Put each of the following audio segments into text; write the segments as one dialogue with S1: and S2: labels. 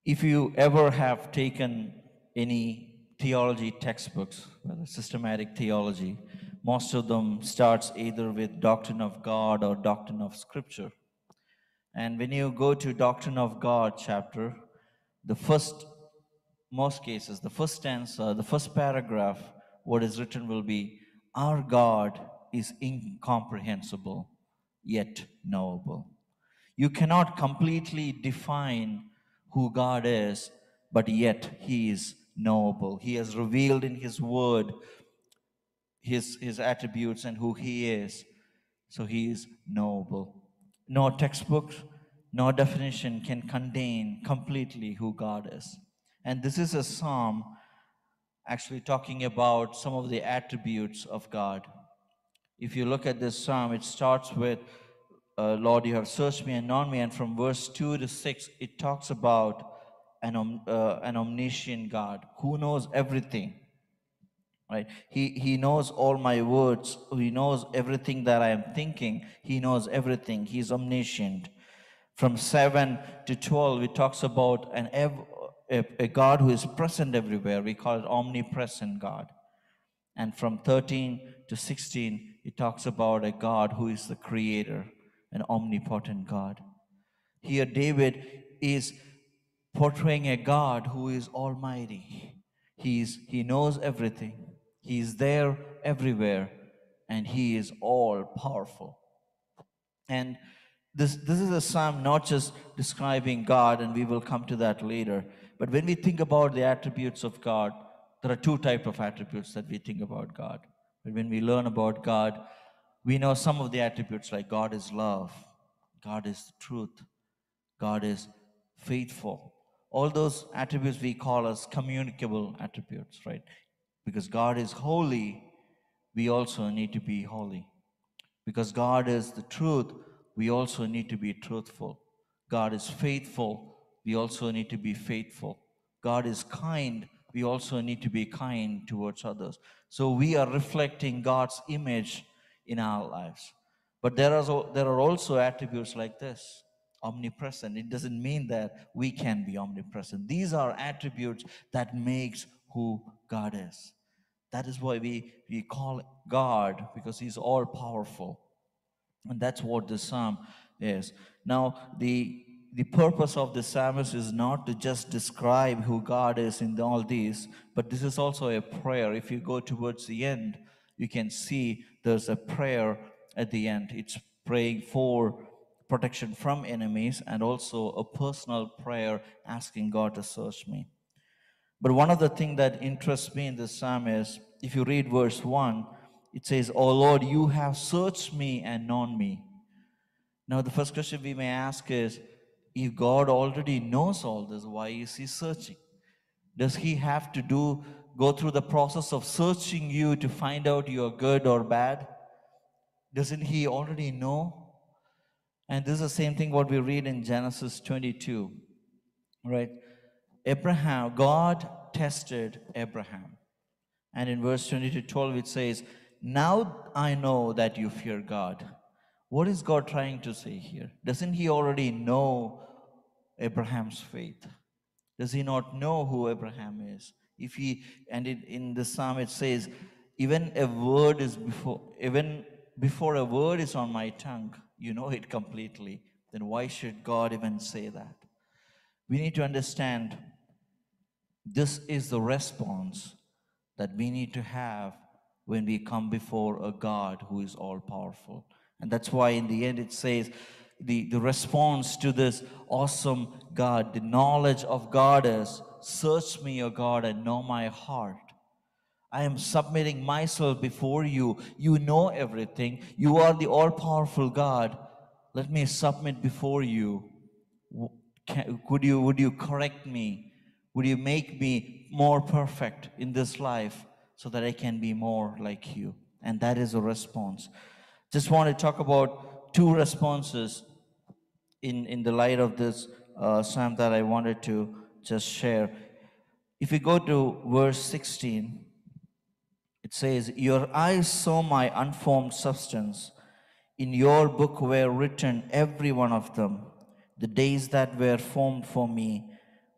S1: If you ever have taken any theology textbooks, whether systematic theology, most of them starts either with doctrine of God or doctrine of Scripture. And when you go to doctrine of God chapter, the first, most cases, the first stanza, the first paragraph, what is written will be, our God is incomprehensible, yet knowable. You cannot completely define who God is, but yet He is knowable. He has revealed in His Word His attributes and who He is. So He is knowable. No textbook, no definition can contain completely who God is. And this is a psalm actually talking about some of the attributes of God. If you look at this psalm, it starts with, Lord, you have searched me and known me. And from verse 2 to 6, it talks about an omniscient God who knows everything. Right? He knows all my words. He knows everything that I am thinking. He knows everything. He's omniscient. From 7 to 12, it talks about a God who is present everywhere. We call it omnipresent God. And from 13 to 16, it talks about a God who is the creator, an omnipotent God. Here, David is portraying a God who is almighty. He knows everything. He is there everywhere, and He is all powerful. And this is a psalm not just describing God, and we will come to that later. But when we think about the attributes of God, there are two types of attributes that we think about God. But when we learn about God, we know some of the attributes like God is love, God is truth, God is faithful. All those attributes we call as communicable attributes, right? Because God is holy, we also need to be holy. Because God is the truth, we also need to be truthful. God is faithful, we also need to be faithful. God is kind, we also need to be kind towards others. So we are reflecting God's image in our lives. But there are also attributes like this, omnipresent. It doesn't mean that we can be omnipresent. These are attributes that makes who God is. That is why we call God, because He's all powerful. And that's what the psalm is. Now, the purpose of the psalmist is not to just describe who God is in all these, but this is also a prayer. If you go towards the end, you can see there's a prayer at the end. It's praying for protection from enemies and also a personal prayer asking God to search me. But one of the things that interests me in this psalm is, if you read verse 1, it says, "O Lord, you have searched me and known me." Now, the first question we may ask is, if God already knows all this, why is He searching? Does He have to go through the process of searching you to find out you're good or bad? Doesn't He already know? And this is the same thing what we read in Genesis 22, right? God tested Abraham. And in verse 20 to 12, it says, "Now I know that you fear God." What is God trying to say here? Doesn't He already know Abraham's faith? Does He not know who Abraham is? In the psalm it says, even before a word is on my tongue, you know it completely. Then why should God even say that? We need to understand this is the response that we need to have when we come before a God who is all powerful. And that's why in the end it says the response to this awesome God, the knowledge of God is, "Search me, O God, and know my heart. I am submitting myself before you. You know everything. You are the all-powerful God. Let me submit before you. Would you correct me? Would you make me more perfect in this life so that I can be more like you?" And that is a response. Just want to talk about two responses in the light of this psalm that I wanted to just share. If we go to verse 16, it says, "Your eyes saw my unformed substance. In your book were written, every one of them. The days that were formed for me,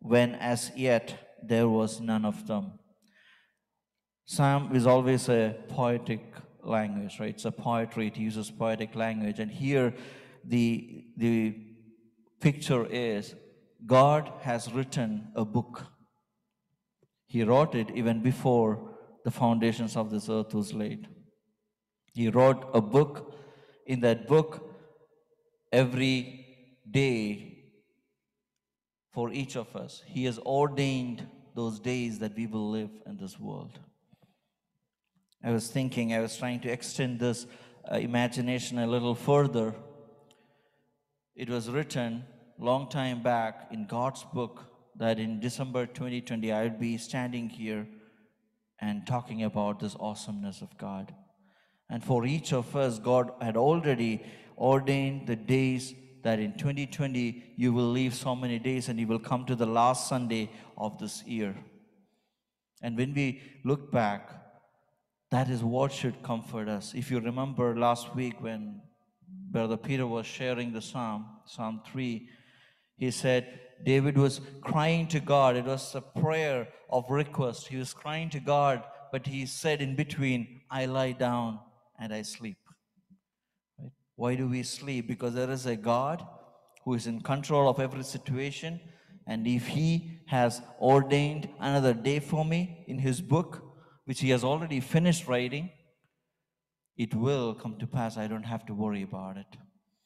S1: when as yet there was none of them. Psalm is always a poetic language, right? It's a poetry, it uses poetic language. And here the picture is God has written a book. He wrote it even before the foundations of this earth was laid. He wrote a book. In that book, every day for each of us, He has ordained those days that we will live in this world. I was trying to extend this imagination a little further. It was written long time back in God's book that in December 2020, I would be standing here and talking about this awesomeness of God. And for each of us, God had already ordained the days that in 2020 you will live so many days and you will come to the last Sunday of this year. And when we look back, that is what should comfort us. If you remember last week when Brother Peter was sharing the Psalm 3, he said David was crying to God. It was a prayer of request. He was crying to God, but he said in between, I lie down and I sleep. Right? Why do we sleep? Because there is a God who is in control of every situation. And if He has ordained another day for me in His book, which He has already finished writing, it will come to pass. I don't have to worry about it.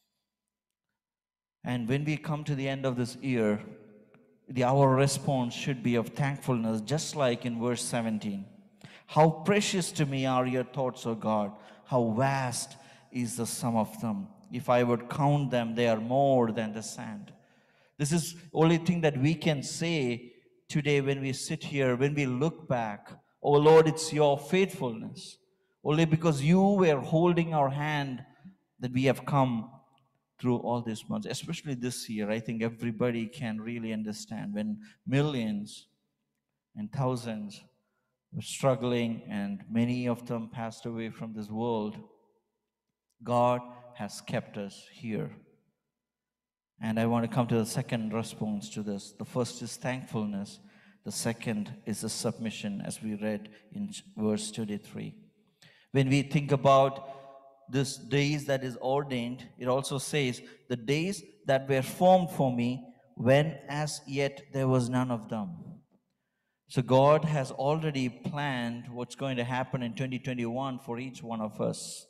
S1: And when we come to the end of this year, our response should be of thankfulness, just like in verse 17. How precious to me are your thoughts, O God. How vast is the sum of them. If I would count them, they are more than the sand. This is the only thing that we can say today when we sit here, when we look back. Oh Lord, it's your faithfulness. Only because you were holding our hand that we have come through all these months, especially this year. I think everybody can really understand when millions and thousands were struggling and many of them passed away from this world. God has kept us here. And I want to come to the second response to this. The first is thankfulness. The second is a submission, as we read in verse 23. When we think about this days that is ordained, it also says, the days that were formed for me, when as yet there was none of them. So God has already planned what's going to happen in 2021 for each one of us.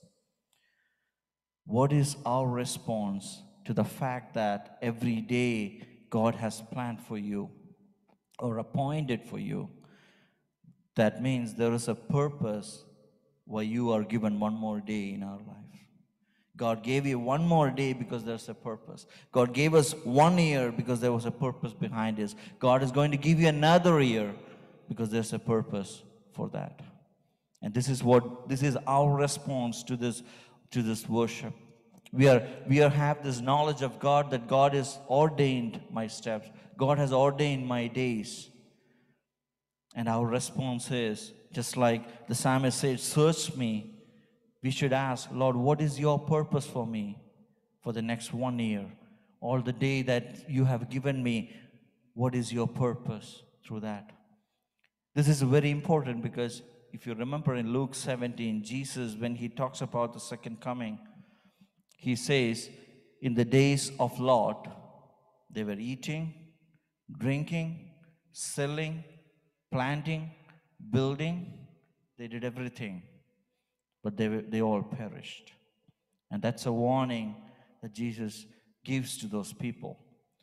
S1: What is our response to the fact that every day God has planned for you or appointed for you? That means there is a purpose why you are given one more day in our life. God gave you one more day because there's a purpose. God gave us 1 year because there was a purpose behind it. God is going to give you another year because there's a purpose for that. And this is our response to this worship. We have this knowledge of God, that God has ordained my steps. God has ordained my days. And our response is, just like the psalmist said, search me. We should ask, Lord, what is your purpose for me for the next 1 year? All the day that you have given me, what is your purpose through that? This is very important because if you remember in Luke 17, Jesus, when he talks about the second coming, he says, in the days of Lot, they were eating, drinking, selling, planting, building. They did everything, but they all perished. And that's a warning that Jesus gives to those people.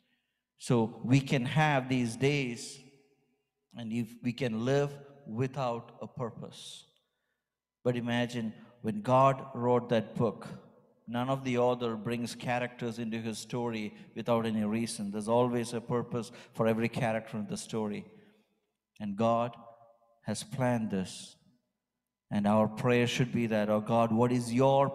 S1: So we can have these days, and if we can live without a purpose. But imagine when God wrote that book, none of the author brings characters into his story without any reason. There's always a purpose for every character in the story. And God has planned this. And our prayer should be that, oh God, what is your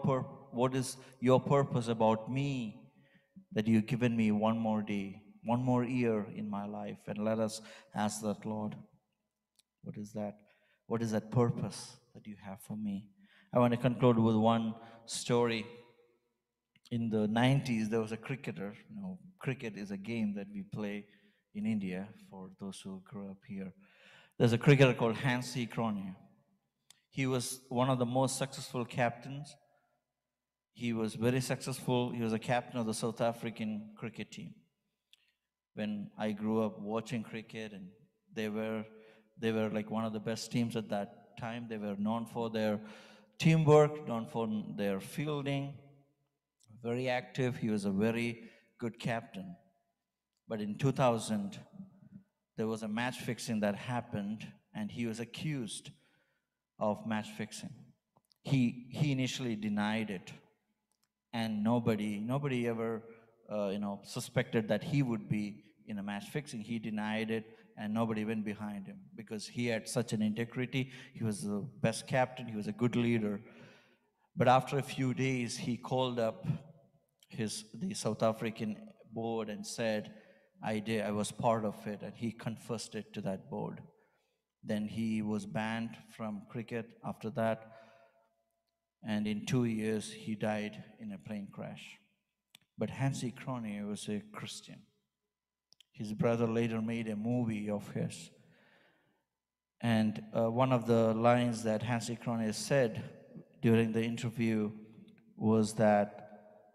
S1: purpose about me, that you've given me one more day, one more year in my life? And let us ask that, Lord, what is that? What is that purpose that you have for me? I want to conclude with one story. In the 90s, there was a cricketer. Cricket is a game that we play in India, for those who grew up here. There's a cricketer called Hansi Cronje. He was one of the most successful captains. He was very successful. He was a captain of the South African cricket team. When I grew up watching cricket, and they were they were like one of the best teams at that time. They were known for their teamwork, known for their fielding, very active. He was a very good captain. But in 2000, there was a match fixing that happened, and he was accused of match fixing. He initially denied it, and nobody ever suspected that he would be in a match fixing. He denied it, and nobody went behind him because he had such an integrity. He was the best captain. He was a good leader. But after a few days, he called up the South African board and said, I was part of it, and he confessed it to that board. Then he was banned from cricket after that, and in 2 years he died in a plane crash. But Hansi Cronje was a Christian. His brother later made a movie of his. And one of the lines that Hansi Cronje said during the interview was that,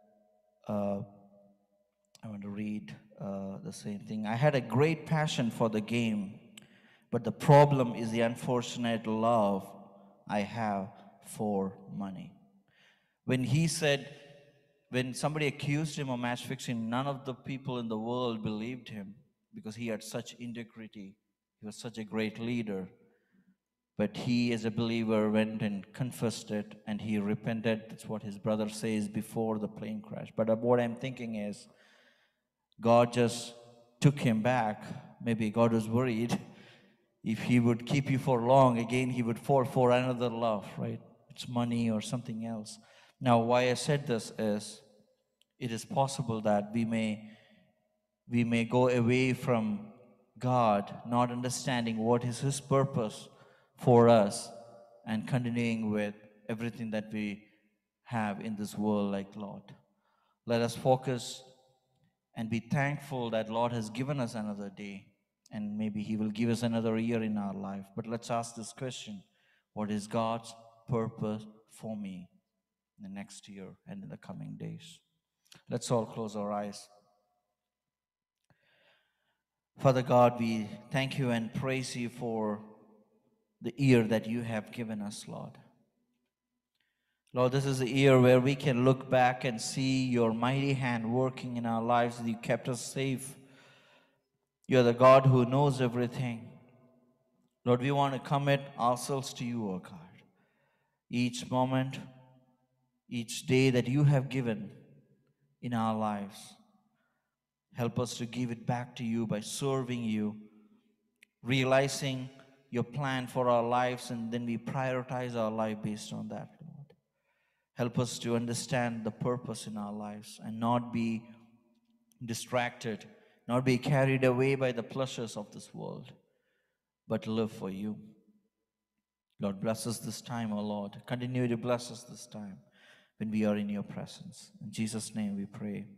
S1: I want to read the same thing. I had a great passion for the game, but the problem is the unfortunate love I have for money. When he said, when somebody accused him of match fixing, none of the people in the world believed him because he had such integrity. He was such a great leader. But he, as a believer, went and confessed it, and he repented. That's what his brother says before the plane crash. But what I'm thinking is, God just took him back. Maybe God was worried if he would keep you for long, again he would fall for another love, right? It's money or something else. Now, why I said this is, it is possible that we may go away from God, not understanding what is his purpose for us, and continuing with everything that we have in this world. Like, Lord, let us focus and be thankful that Lord has given us another day, and maybe he will give us another year in our life. But let's ask this question: what is God's purpose for me in the next year and in the coming days? Let's all close our eyes. Father God, we thank you and praise you for the year that you have given us, Lord. Lord, this is a year where we can look back and see your mighty hand working in our lives. You kept us safe. You're the God who knows everything. Lord, we want to commit ourselves to you, oh God. Each moment, each day that you have given in our lives, help us to give it back to you by serving you, realizing your plan for our lives, and then we prioritize our life based on that, Lord. Help us to understand the purpose in our lives and not be distracted, not be carried away by the pleasures of this world, but live for you. Lord, bless us this time, O Lord. Continue to bless us this time when we are in your presence. In Jesus' name we pray.